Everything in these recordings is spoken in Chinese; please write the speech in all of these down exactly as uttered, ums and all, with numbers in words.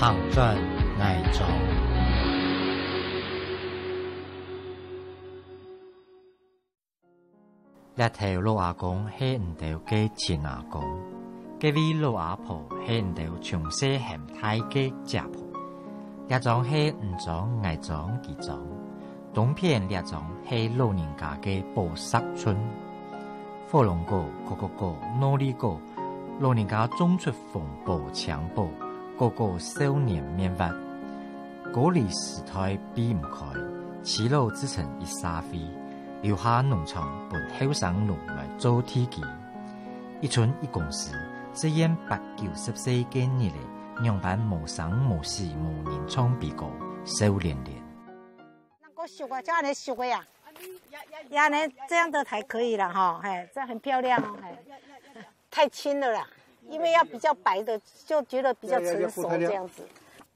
行转爱中。日头老阿公系唔到嘅前阿公，嗰位老阿婆系唔到從細咸太嘅家婆，呢種係唔種愛種幾種，東片呢種係老人家嘅寶石村，火龍果、可可果、糯米果，老人家種出風暴強暴，個個少年面滑，果離時代避唔開，此路只成一沙飛。留下農場本後生奴來做梯級，一村一公司，只因八九十四嘅日嚟，樣板無生無死無人創比過，少年年。 那個修啊，叫你修呀，呀，呢這樣的才可以了哈，哎，這很漂亮哦，哎，太輕了啦，因為要比較白的，就覺得比較成熟這樣子。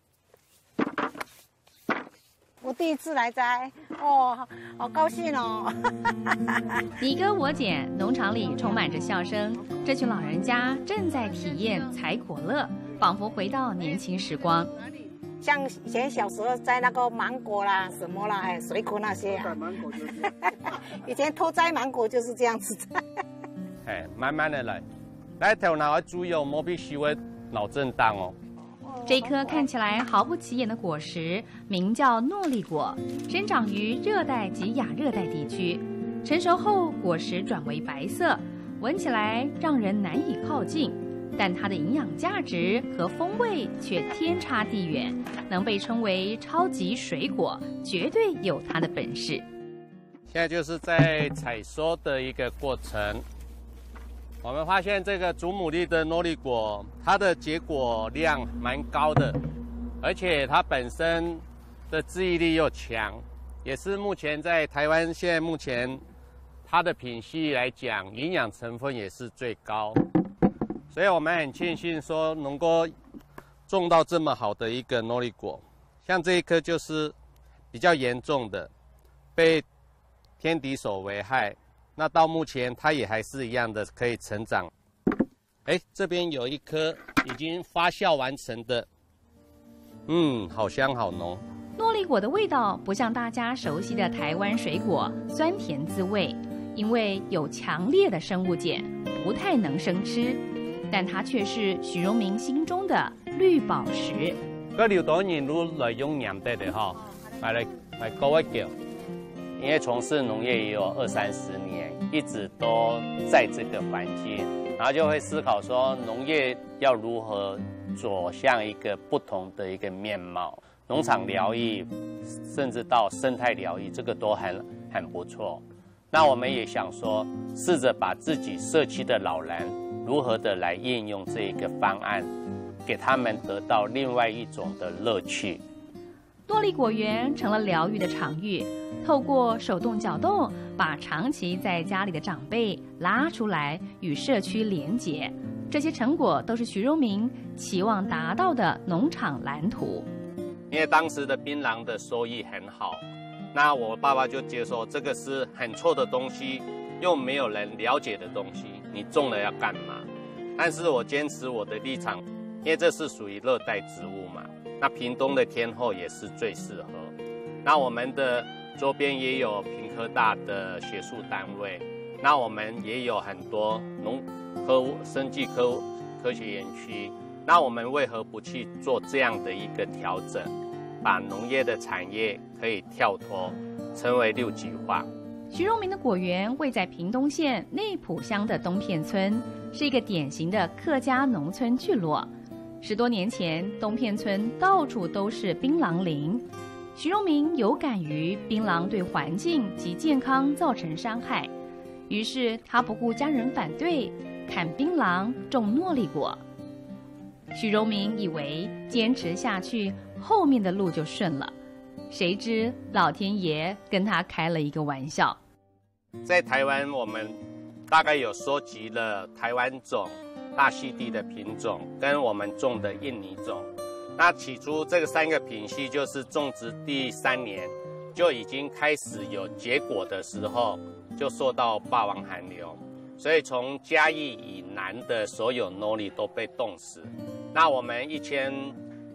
我第一次來摘，哦，好高興哦！ 你哥我姐，農場裡充滿着笑聲。這群老人家正在體驗採果樂，仿佛回到年輕時光。 像以前小時候摘那個芒果啦、什麼啦，哎，水果那些、啊。以前偷摘芒果就是這樣子摘。 哎，慢慢的來，來頭腦要注意哦，莫被細微腦震盪哦。 這顆看起來毫不起眼的果實，名叫諾麗果，生長於熱帶及亞熱帶地區。成熟後，果實轉為白色，聞起來讓人難以靠近，但它的營養價值和風味卻天差地遠，能被稱為超級水果，絕對有它的本事。 現在就是在採收的一個過程。我們發現這個祖母綠的諾麗果，它的結果量蠻高的，而且它本身的治癒力又強，也是目前在台灣現在目前它的品系來講，營養成分也是最高，所以我們很慶幸說能夠種到這麼好的一個諾麗果。像這一顆就是比較嚴重的，被天敵手危害。那到目前，它也還是一樣的可以成長。哎，這邊有一顆已經發酵完成的，嗯，好香好濃。 諾麗果的味道不像大家熟悉的台灣水果酸甜滋味，因為有強烈的生物鹼，不太能生吃。但它卻是許榮明心中的綠寶石。 個劉多人如來用釀的的哈，來來來高一點。因為從事農業也有二三十年，一直都在這個環境，然後就會思考說農業要如何走向一個不同的一個面貌，農場療癒，甚至到生態療癒，這個都很很不錯。那我們也想說，試着把自己社區的老人如何的來應用這一個方案，給他們得到另外一種的樂趣。 諾麗果園成了療癒的場域，透過手動攪動，把長期在家裡的長輩拉出來與社區連結。這些成果都是許榮明期望達到的農場藍圖。 因為當時的檳榔的收益很好，那我爸爸就接受這個是很臭的東西，又沒有人了解的東西，你種了要幹嘛？但是我堅持我的立場，因為這是屬於熱帶植物嘛。那屏東的天候也是最適合。那我們的周邊也有屏科大的學術單位，那我們也有很多農科生技科科學園區。那我們為何不去做這樣的一個調整，把農業的產業可以跳脫，成為六級化？ 許榮明的果園位在屏東縣內埔鄉的東片村，是一個典型的客家農村聚落。十多年前，東片村到處都是檳榔林。許榮明有感於檳榔對環境及健康造成傷害，於是他不顧家人反對，砍檳榔種諾麗果。許榮明以為堅持下去，後面的路就順了，誰知老天爺跟他開了一個玩笑。 在台灣，我們大概有收集了台灣種、大溪地的品種跟我們種的印尼種。那起初這個三個品系就是種植第三年就已經開始有結果的時候，就受到霸王寒流，所以從嘉義以南的所有諾麗都被凍死。那我們一千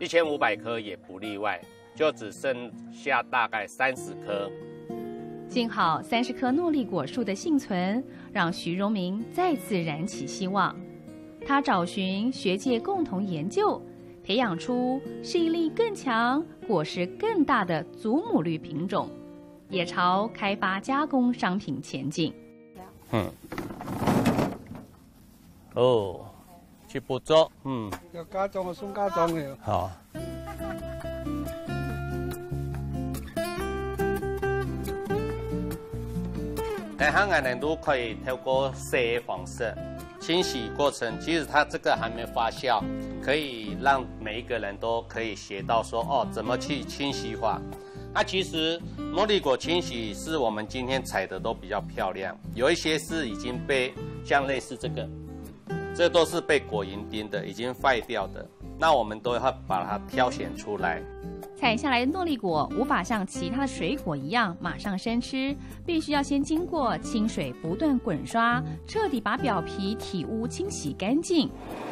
一千五百颗也不例外，就只剩下大概三十颗。 幸好三十棵诺丽果树的幸存，让徐荣明再次燃起希望。他找寻学界共同研究，培养出适应力更强、果实更大的祖母绿品种，也朝开发加工商品前进。 嗯。哦。去捕捉，嗯， 要加裝就送加裝嘅。 好。在汉安人都可以透过色方式清洗过程，其实它这个还没发酵，可以让每一个人都可以学到说哦，怎么去清洗法。那其实诺丽果清洗是我们今天采的都比较漂亮，有一些是已经被像类似这个。这都是被果蝇叮的，已经坏掉的，那我们都要把它挑选出来。 采下来的诺丽果无法像其他的水果一样马上生吃，必须要先经过清水不断滚刷，彻底把表皮体污清洗干净。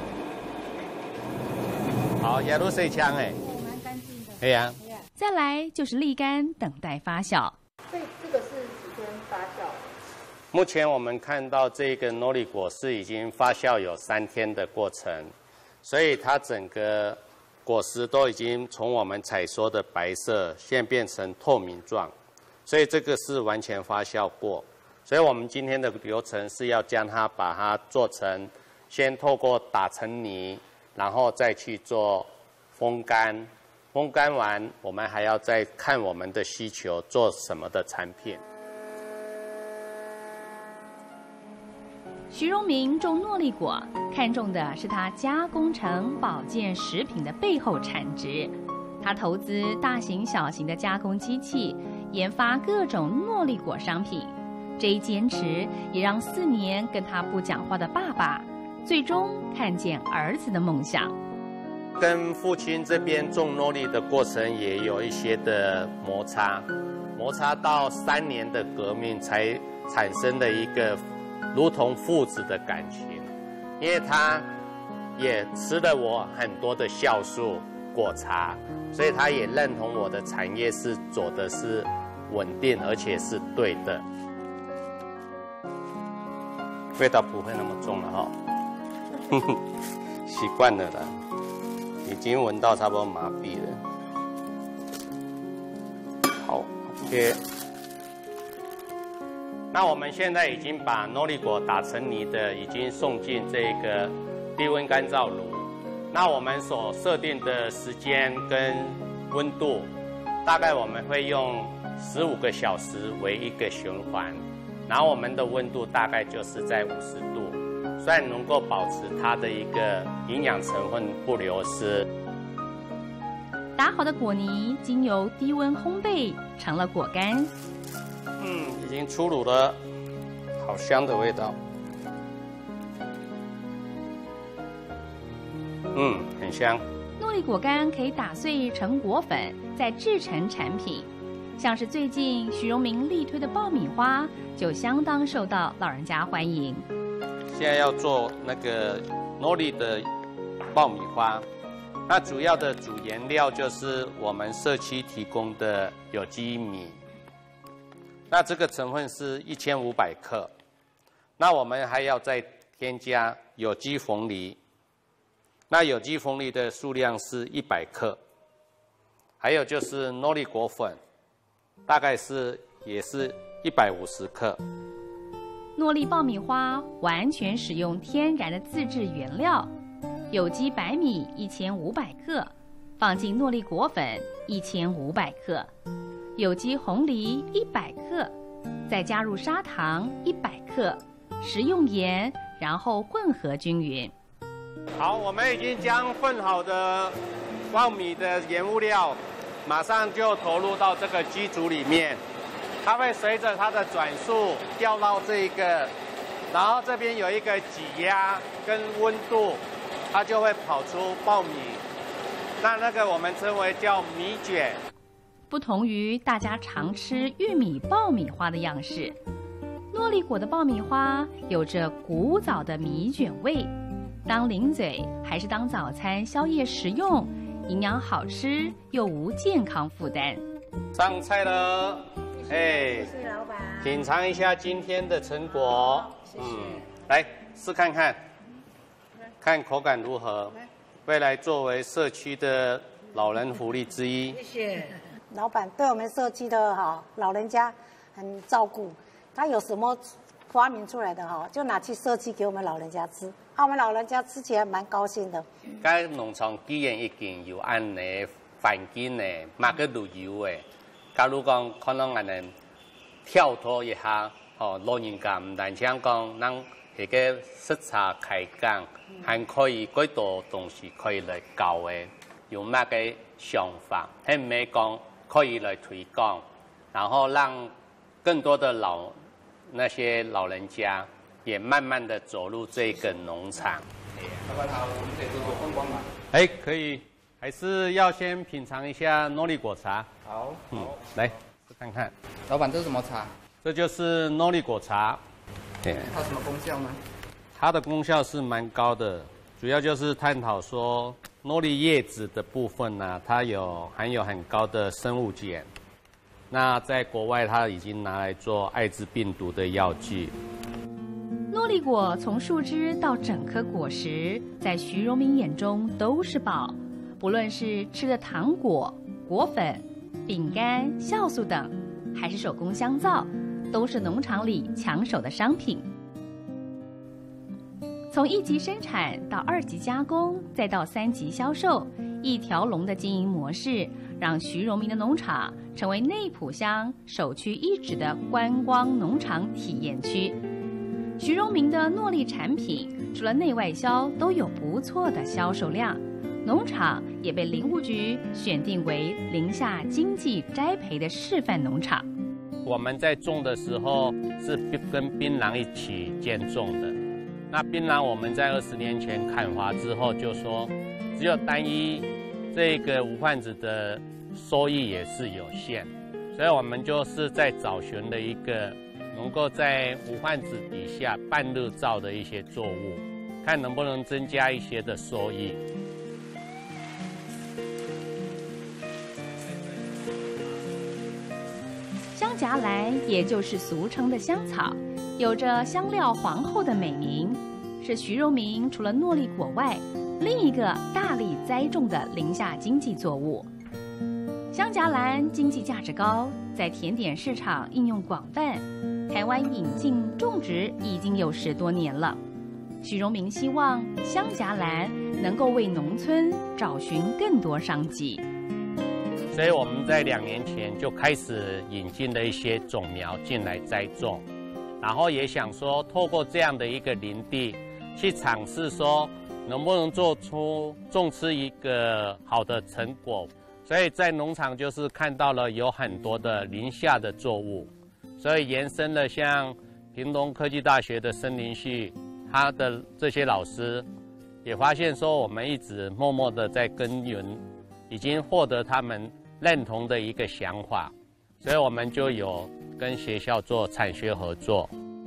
好，压入水枪哎， 蛮干净的。 对呀。 再来就是沥干，等待发酵。 所以这个是几天发酵？ 目前我们看到这个诺丽果是已经发酵有三天的过程，所以它整个果实都已经从我们采收的白色，现在变成透明状，所以这个是完全发酵过。所以我们今天的流程是要将它把它做成，先透过打成泥，然后再去做风干，风干完我们还要再看我们的需求做什么的产品。 徐荣明种诺丽果，看重的是它加工成保健食品的背后产值。他投资大型小型的加工机器，研发各种诺丽果商品。这一坚持也让四年跟他不讲话的爸爸，最终看见儿子的梦想。 跟父亲这边种诺丽的过程也有一些的摩擦，摩擦到三年的革命才产生的一个如同父子的感情，因为他也吃了我很多的酵素果茶，所以他也认同我的产业是走的是稳定而且是对的，味道不会那么重了哈，习惯了啦，已经闻到差不多麻痹了。好 ，OK。那我们现在已经把诺丽果打成泥的，已经送进这个低温干燥炉。那我们所设定的时间跟温度，大概我们会用十五个小时为一个循环，然后我们的温度大概就是在五十度，虽然能够保持它的一个营养成分不流失。 打好的果泥经由低温烘焙成了果干。 嗯，已经出炉了，好香的味道。嗯，很香。 诺丽果干可以打碎成果粉，再制成产品。像是最近徐荣明力推的爆米花，就相当受到老人家欢迎。 现在要做那个诺丽的爆米花，那主要的主原料就是我们社区提供的有机米。那这个成分是一千五百克，那我们还要再添加有机凤梨，那有机凤梨的数量是一百克，还有就是诺丽果粉，大概是也是一百五十克。 诺丽爆米花完全使用天然的自制原料，有机白米一千五百克，放进诺丽果粉一千五百克。有机红梨一百克，再加入砂糖一百克，食用盐，然后混合均匀。 好，我们已经将混好的爆米的原物料，马上就投入到这个机组里面，它会随着它的转速掉到这一个，然后这边有一个挤压跟温度，它就会跑出爆米。那那个我们称为叫米卷。 不同于大家常吃玉米爆米花的样式，诺丽果的爆米花有着古早的米卷味，当零嘴还是当早餐宵夜食用， 营养好吃又无健康负担。 上菜了，哎， 谢谢老板， 品尝一下今天的成果。 谢谢。 嗯，来试看看，看口感如何。未来作为社区的老人福利之一。 谢谢。老板对我们社区的哈老人家很照顾，他有什么发明出来的哈，就拿去社区给我们老人家吃，啊，我们老人家吃起来蛮高兴的。 该农场既然已经有安尼环境呢，嘛个旅游的，假如讲可能安尼跳脱一下，吼、哦，老人家唔但想讲，咱迄个视察开讲，还可以几多东西可以来教的，有乜个想法，还唔係講可以來推廣，然後讓更多的老那些老人家也慢慢的走入這個農場。 老闆好，我們可以做做觀光嗎？ 哎，可以，還是要先品嘗一下諾麗果茶。 好， 嗯，來試看看。 老闆，這是什麼茶？ 這就是諾麗果茶。對， 它什麼功效呢？ 它的功效是蠻高的，主要就是探討說諾麗葉子的部分呢、啊，它有含有很高的生物鹼。那在國外，它已經拿來做艾滋病毒的藥劑。 諾麗果從樹枝到整顆果實，在徐榮明眼中都是寶。不論是吃的糖果、果粉、餅乾、酵素等，還是手工香皂，都是農場裡搶手的商品。從一級生產到二級加工，再到三級銷售，一條龍的經營模式，讓徐榮明的農場成為內埔鄉首屈一指的觀光農場體驗區。徐榮明的諾麗產品，除了內外銷都有不錯的銷售量，農場也被林務局選定為寧夏經濟栽培的示範農場。 我們在種的時候是跟檳榔一起兼種的。那檳榔我們在二十年前砍伐之後，就說只有單一這個無患子的收益也是有限，所以我們就是在找尋了一個能夠在無患子底下半日照的一些作物，看能不能增加一些的收益。 香荚蘭也就是俗稱的香草，有着香料皇後的美名，是徐榮明除了諾麗果外另一個大力栽種的寧夏經濟作物。香荚蘭經濟價值高，在甜點市場應用廣泛，台灣引進種植已經有十多年了。徐榮明希望香荚蘭能夠為農村找尋更多商機。 所以我們在兩年前就開始引進了一些種苗進來栽種，然後也想說透過這樣的一個林地去嘗試說能不能做出種出一個好的成果。所以在農場就是看到了有很多的寧夏的作物，所以延伸了像屏東科技大學的森林系，他的這些老師也發現說我們一直默默的在耕耘，已經獲得他們認同的一個想法，所以我們就有跟學校做產學合作。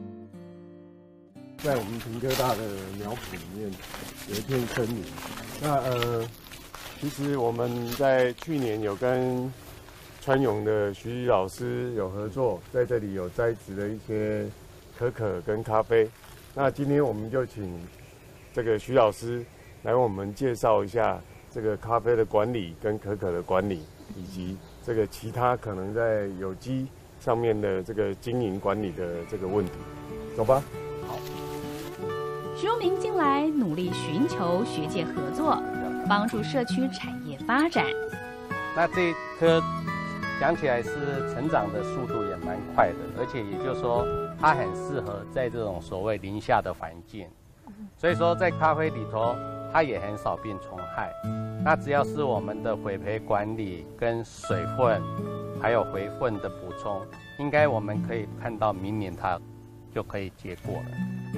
在我們屏科大的苗圃裡面有一片森林，那呃，其實我們在去年有跟川永的徐老師有合作，在這裡有栽植了一些可可跟咖啡。那今天我們就請這個徐老師來為我們介紹一下這個咖啡的管理跟可可的管理，以及這個其他可能在有機上面的這個經營管理的這個問題。走吧。好。 徐榮明近來努力尋求學界合作，幫助社區產業發展。 那這棵講起來是成長的速度也蠻快的，而且也就是說它很適合在這種所謂寧夏的環境，所以說在咖啡裡頭它也很少病蟲害。那只要是我們的肥培管理跟水分還有回糞的補充，應該我們可以看到明年它就可以結果了。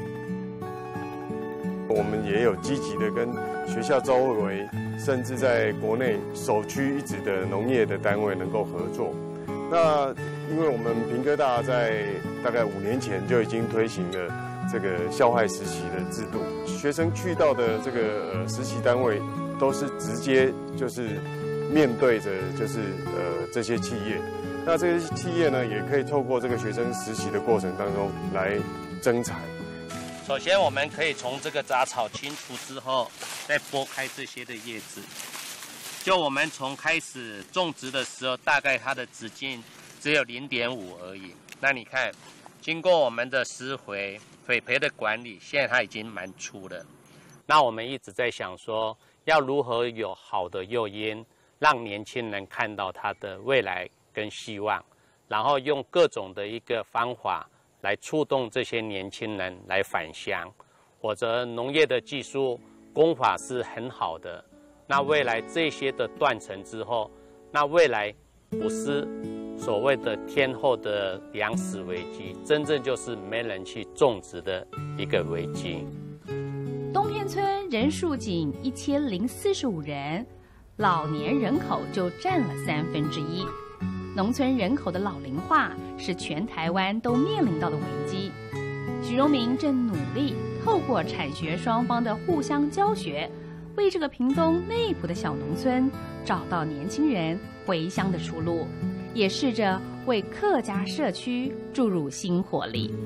我們也有積極的跟學校召會為，甚至在國內首屈一指的農業的單位能夠合作。那因為我們屏科大在大概五年前就已經推行了這個校外實習的制度，學生去到的這個呃實習單位都是直接就是面对着就是呃这些企业。那这些企业呢，也可以透过这个学生实习的过程当中来征才。 首先，我们可以从这个杂草清除之后，再拨开这些的叶子。就我们从开始种植的时候，大概它的直径只有零点五而已。那你看，经过我们的施肥、水培的管理，现在它已经蛮粗了。那我们一直在想说，要如何有好的诱因，让年轻人看到他的未来跟希望，然后用各种的一个方法来触动这些年轻人来返乡，或者农业的技术工法是很好的。那未来这些的断层之后，那未来不是所谓的天后的粮食危机，真正就是没人去种植的一个危机。 东片村人数仅一千零四十五人，老年人口就占了三分之一。农村人口的老龄化是全台湾都面临到的危机。许荣明正努力透过产学双方的互相教学，为这个屏东内埔的小农村找到年轻人回乡的出路，也试着为客家社区注入新活力。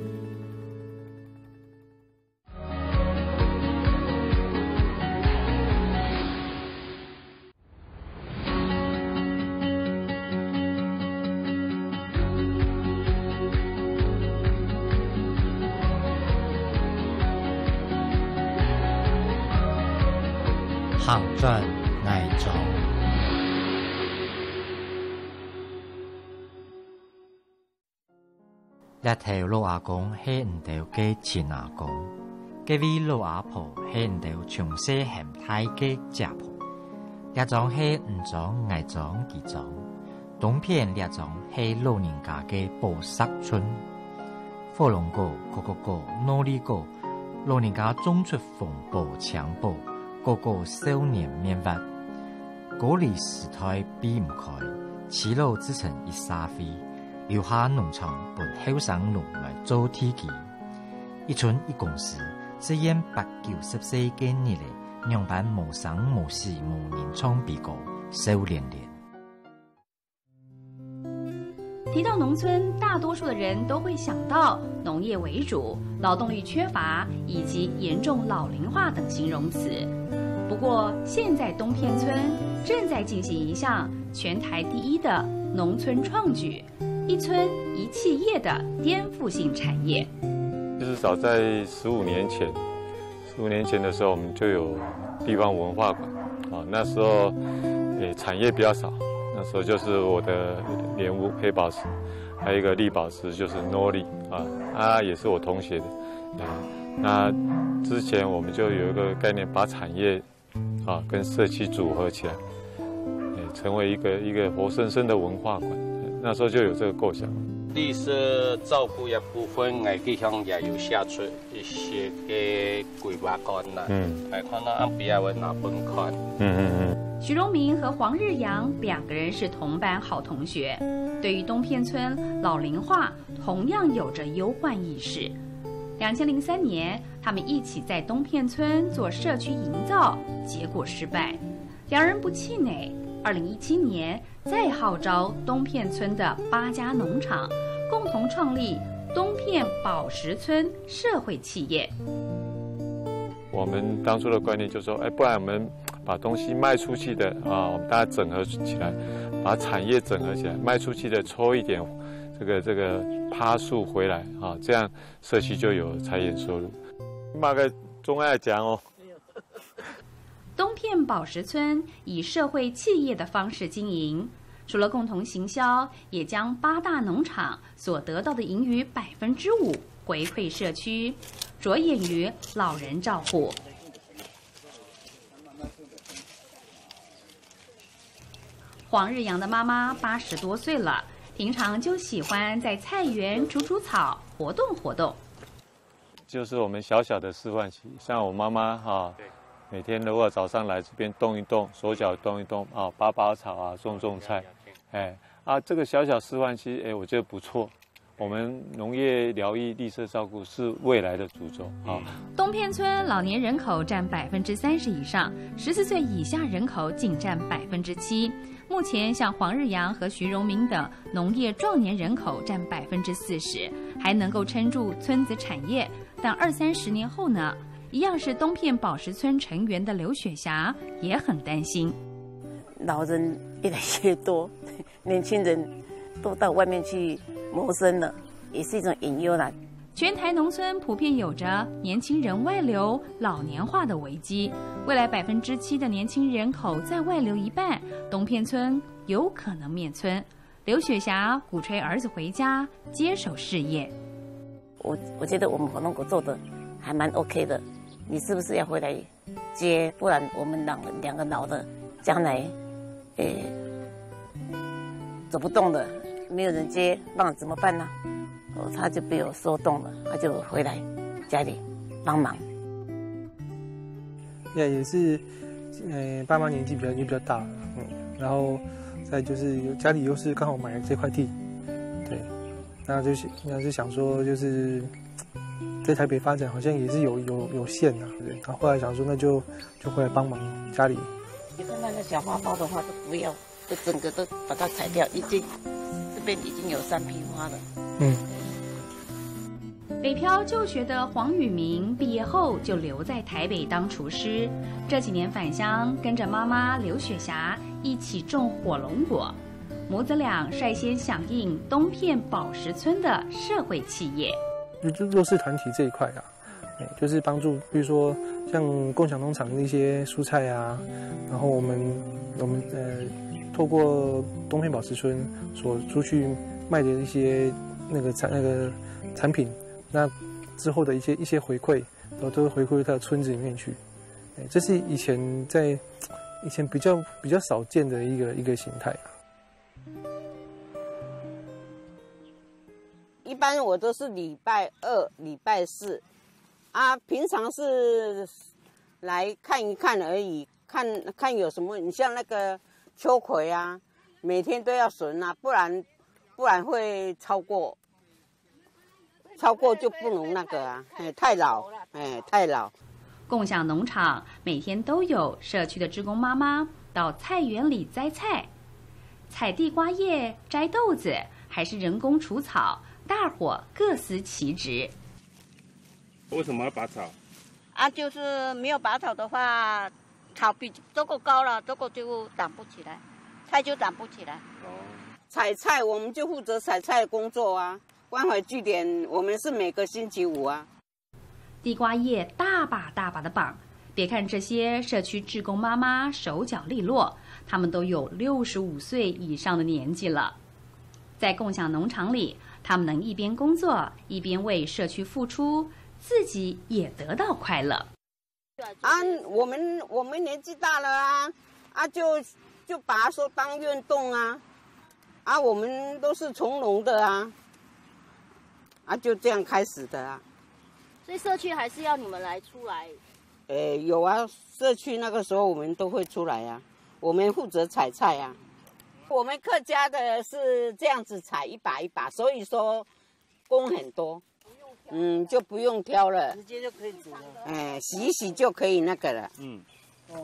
行转爱中，日頭老阿公係唔到嘅親阿公，嗰位老阿婆係唔到從細鹹太嘅家婆，呢種係唔種愛種幾種，東片呢種係老人家嘅寶石村，火龍果、可可果、糯米果，老人家種出風暴強暴。個個少年面發，嗰里時代避唔開，此路只成一沙飛，留下農場本後生路來做梯級。一村一公司，只因八九十四嘅年嚟，兩班無生無死無人創比較，少年年。 提到農村，大多數的人都會想到農業為主、勞動力缺乏以及嚴重老齡化等形容詞。不過，現在東片村正在進行一項全台第一的農村創舉，一村一企業的顛覆性產業。 就是早在十五年前，十五年前的時候，我們就有地方文化館，啊，那時候誒產業比較少。那時候就是我的蓮霧黑寶石，還有一個綠寶石就是諾麗啊，啊也是我同學的。那之前我們就有一個概念，把產業啊跟社區組合起來，成為一個一個活生生的文化館。那時候就有這個構想。 綠色照顧一部分，我地方也有下出一些嘅規劃案啦。嗯，來看到安比亞文那本款。嗯嗯嗯。 徐榮明和黃日陽兩個人是同班好同學，對於東片村老齡化同樣有着憂患意識。兩千零三年，他們一起在東片村做社區營造，結果失敗。兩人不氣餒，二零一七年再號召東片村的八家農場，共同創立東片寶石村社會企業。 我們當初的觀念就是說，哎，不然我們把東西賣出去的啊，我們大家整合起來，把產業整合起來，賣出去的抽一點這個這個趴數回來啊，這樣社區就有財源收入。馬個鍾愛講哦。 東片寶石村以社會企業的方式經營，除了共同行銷，也將八大農場所得到的盈餘百分之五回饋社區，着眼於老人照護。黃日陽的媽媽八十多歲了，平常就喜歡在菜園除除草，活動活動。 就是我們小小的示範期，像我媽媽哈。每天如果早上來這邊動一動，手腳動一動啊，拔拔草啊，種種菜，哎啊，這個小小示範期，哎，我覺得不錯， 我们农业疗愈、绿色照顾是未来的主轴啊。 东片村老年人口占百分之三十以上，十四岁以下人口仅占百分之七。目前，像黄日阳和徐荣明等农业壮年人口占百分之四十，还能够撑住村子产业。但二三十年后呢，一样是东片宝石村成员的刘雪霞也很担心。 老人越来越多，年轻人都到外面去谋生了，也是一种隐忧啦。 全台农村普遍有着年轻人外流、老年化的危机。未来百分之七的年轻人口再外流一半，东片村有可能灭村。刘雪霞鼓吹儿子回家接手事业。 我我觉得我们火龙果做的还蛮 OK 的，你是不是要回来接？不然我们两两个老的将来，呃，走不动了，没有人接，那怎么办呢？哦，他就被我说动了，他就回来家里帮忙。 也也是，呃，爸妈年纪比较也比较大，嗯，然后再就是家里又是刚好买了这块地，对，那就是那就想说就是在台北发展好像也是有有有限呐、啊，对，然后后来想说那就就回来帮忙家里。 你看那个小花苞的话都不要，就整个都把它裁掉，已经这边已经有三批花了。 嗯。 北漂就学的黄宇明毕业后就留在台北当厨师，这几年返乡跟着妈妈刘雪霞一起种火龙果，母子俩率先响应东片宝石村的社会企业。 就弱势团体这一块啊，就是帮助，比如说像共享农场的一些蔬菜啊，然后我们我们呃透过东片宝石村所出去卖的一些那个产那个产品。那之后的一些一些回馈，然后都会回馈到村子里面去，这是以前在以前比较比较少见的一个一个形态啊。 一般我都是礼拜二、礼拜四，啊，平常是来看一看而已，看看有什么，你像那个秋葵啊，每天都要巡啊，不然不然会超过。超过就不能那个啊，哎，太老，哎，太老。 共享农场每天都有社区的志工妈妈到菜园里摘菜、采地瓜叶、摘豆子，还是人工除草，大伙各司其职。 为什么要拔草？ 啊，就是没有拔草的话，草比这个高了，这个就长不起来，菜就长不起来。 哦，采菜我们就负责采菜工作啊。关怀据点，我们是每个星期五啊。 地瓜叶大把大把的绑，别看这些社区志工妈妈手脚利落，她们都有六十五岁以上的年纪了。在共享农场里，她们能一边工作一边为社区付出，自己也得到快乐。 啊，我们我们年纪大了啊，啊就就把它说当运动啊，啊我们都是从农的啊。啊，就这样开始的啊， 所以社区还是要你们来出来。 呃，有啊，社区那个时候我们都会出来啊，我们负责采菜啊。我们客家的是这样子采一把一把，所以说工很多，嗯，就不用挑了， 直接就可以煮了。 哎，洗一洗就可以那个了。 嗯。 哦。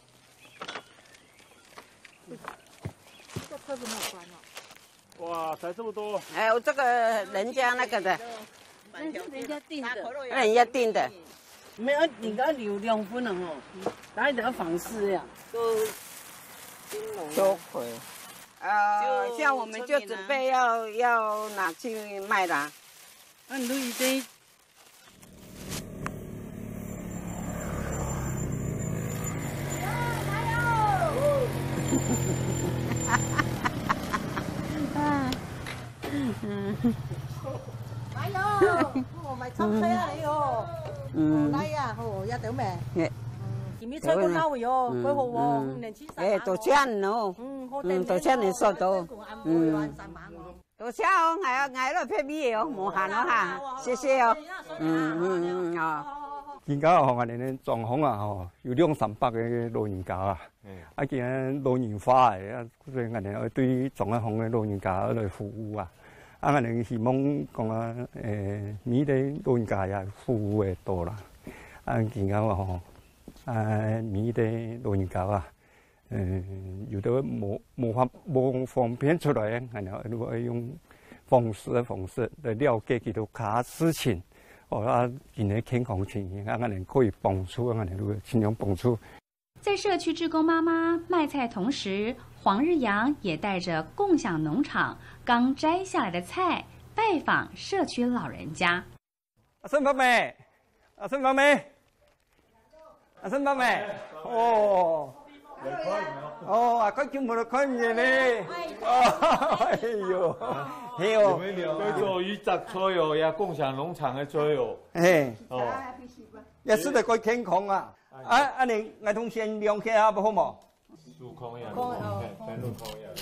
这车子没有关哦。 哇，才这么多！ 还有这个人家那个的， 那是人家订的， 那人家订的。 没有，你家有两分了哦，哪里得访视呀？都秋葵，呃，像我们就准备要要拿去卖啦。 那你都已经。 買咗，我買餐車啊你哦，嗯，來呀，哦，一條命，前面車個撈咗，幾好喎，年輕誒，多錢咯，嗯，多錢你收到，嗯，多謝哦，係係咯，偏咩哦，無限咯嚇，謝謝哦，嗯嗯嗯啊。 而家學我哋嘅狀況啊，吼，有兩三百嘅老人家啊，啊，見老年化嘅，啊，所以我哋對狀況嘅老人家嚟服務啊。 啊，我哋希望讲啊，诶，米的老人家也服务会多啦。啊，见到吼，啊，米的老人家啊，嗯，有的冇冇法冇方便出来，然后如果用方式的方式来了解佢哋卡事情，哦啊，今日健康情形，啊，我哋可以帮助，我哋如果尽量帮助。 在社区志工妈妈卖菜同时，黄日阳也带着共享农场刚摘下来的菜拜访社区老人家。 阿孙伯妹，阿孙伯妹，阿孙伯妹，哦，哦，阿佢叫冇得看嘢咧，哎呦，係哦， 佢做魚雜菜哦，也共享農場嘅菜哦， 誒， 哦， 也是得佢健康啊。啊啊！你我同先量起下不好冇？ 數控呀，全路控呀。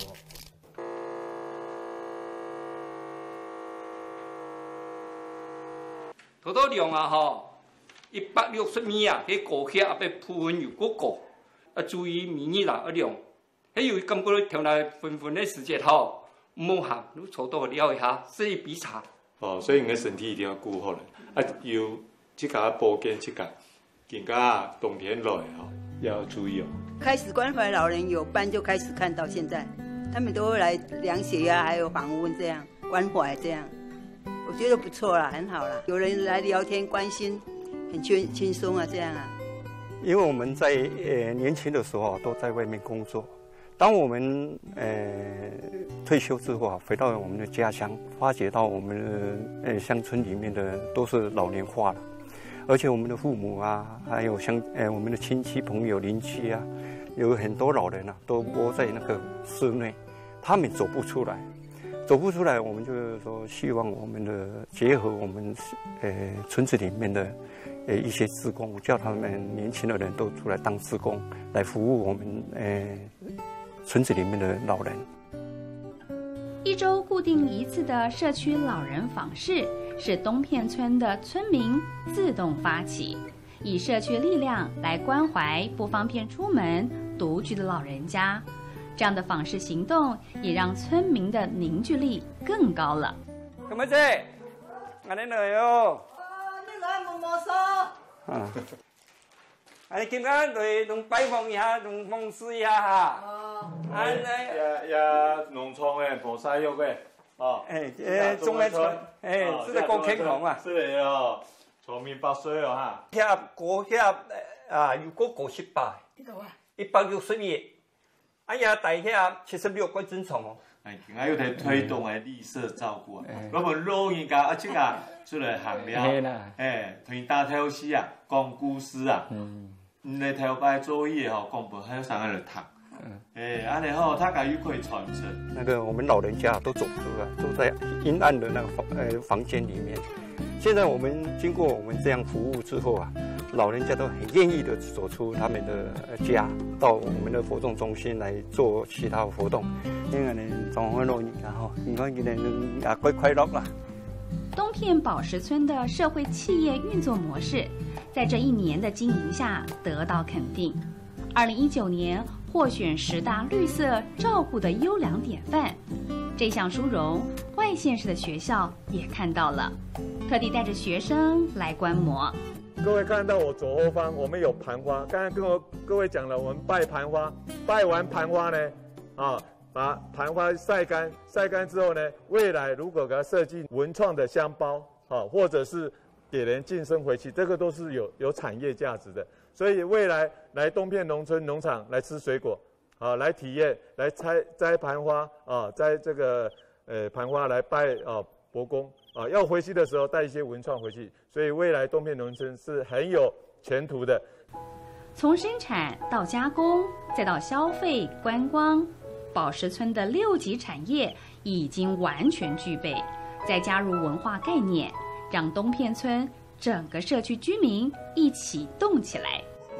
土豆量啊吼，一百六十米啊，迄果壳啊被铺分有过高，啊注意米粒啦，啊量，迄有感觉调来分分的时间吼，冇行，你粗多了一下，所以比差。 哦，所以你的身體一定要顧好啦。啊，有即個保健即個。更加冬天來哈，要注意哦。 開始關懷老人有班就開始看到現在，他們都會來量血壓，還有訪問這樣關懷這樣，我覺得不錯啦，很好啦。有人來聊天關心，很輕輕鬆啊，這樣啊。 因為我們在呃年輕的時候都在外面工作，當我們呃退休之後啊，回到我們的家鄉，發覺到我們的呃鄉村裡面的都是老年化了。而且我們的父母啊，還有像呃我們的親戚朋友鄰居啊，有很多老人啊，都窩在那個室內，他們走不出來，走不出來，我們就是說希望我們的結合我們呃村子裡面的呃一些志工，叫他們年輕的人都出來當志工，來服務我們呃村子裡面的老人。 一周固定一次的社區老人訪視，是東片村的村民自動發起，以社區力量來關懷不方便出門獨居的老人家。這樣的訪視行動也讓村民的凝聚力更高了。 咁啊姐，我哋嚟哦。 哦，你來摸摸手。 啊。你今日嚟同拜訪一下，同訪視一下嚇。 哦。 啊， 也也農場嘅菩薩肉嘅，哦。 誒誒，種嘅菜，誒，是個高健康啊。 是嚟哦，長命百歲哦嚇。 遐果遐啊，有個五十八，一百六十頁，哎呀，大遐七十六個正常哦。 係，而家要睇推動嘅綠色照顧啊，咁啊老人家啊，即個出嚟行了，誒，同打透視啊，講故事啊。唔嚟頭擺作業吼，講不還要上來讀。誒，安尼吼，他家又可以傳承。 那個我們老人家都走不出來，都在陰暗的那個房呃房間裡面。現在我們經過我們這樣服務之後啊，老人家都很願意的走出他們的家，到我們的活動中心來做其他活動。因為呢，狀況老人家吼，應該佢哋也快快樂啦。 東片寶石村的社會企業運作模式，在這一年的經營下得到肯定。二零一九年獲選十大綠色照顧的優良典範，這項殊榮，外縣市的學校也看到了，特地帶着學生來觀摩。 各位看到我左後方，我們有盤花。剛才跟我各位講了，我們拜盤花，拜完盤花呢，啊，把盤花曬乾，曬乾之後呢，未來如果給它設計文創的香包，啊，或者是給人晉升回去，這個都是有有產業價值的。所以未來來東片農村農場來吃水果，啊，來體驗，來摘摘盤花，啊，摘這個呃盤花來拜啊伯公，啊，要回去的時候帶一些文創回去。所以未來東片農村是很有前途的。 從生產到加工，再到消費觀光，寶石村的六級產業已經完全具備，再加入文化概念，讓東片村整個社區居民一起動起來。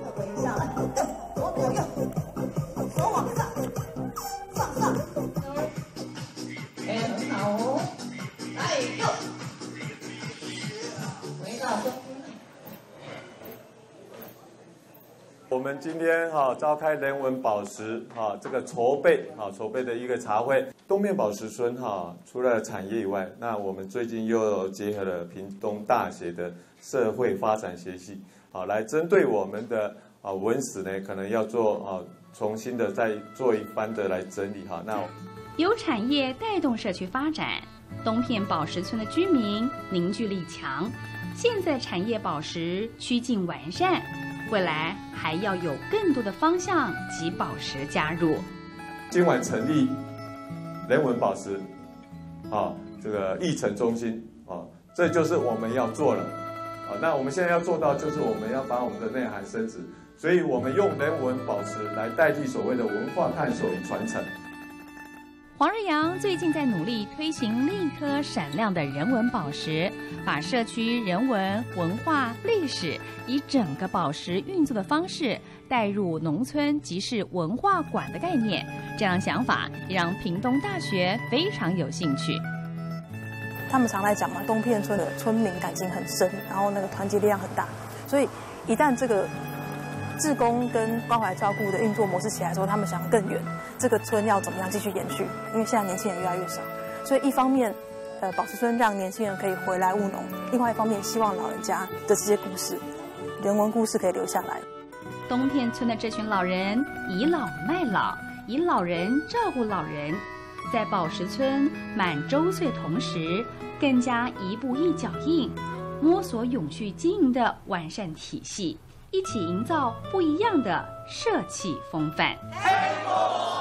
手往上，上上，哎，很好哦，來又，回到中。 我們今天哈召開人文寶石哈這個籌備啊籌備的一個茶會， 东面宝石村哈，除了产业以外，那我们最近又结合了屏东大学的社会发展学系，好，来针对我们的啊文史呢，可能要做啊重新的再做一番的来整理哈。那由产业带动社区发展，东片宝石村的居民凝聚力强。现在产业宝石趋近完善，未来还要有更多的方向及宝石加入。 今晚成立人文宝石，啊，这个议程中心，啊，这就是我们要做了，啊，那我们现在要做到就是我们要把我们的内涵升值，所以我们用人文宝石来代替所谓的文化探索与传承。 黄日阳最近在努力推行另一颗闪亮的人文宝石，把社区人文、文化、历史以整个宝石运作的方式带入农村即是文化馆的概念，这样想法也让屏东大学非常有兴趣。 他们常来讲嘛，东片村的村民感情很深，然后那个团结力量很大，所以一旦这个志工跟关怀照顾的运作模式起来之后，他们想更远，这个村要怎么样继续延续？因为现在年轻人越来越少，所以一方面，呃，宝石村让年轻人可以回来务农；另外一方面，希望老人家的这些故事、人文故事可以留下来。 东片村的这群老人倚老卖老，以老人照顾老人，在宝石村满周岁同时，更加一步一脚印，摸索永续经营的完善体系。一起营造不一样的社气风范。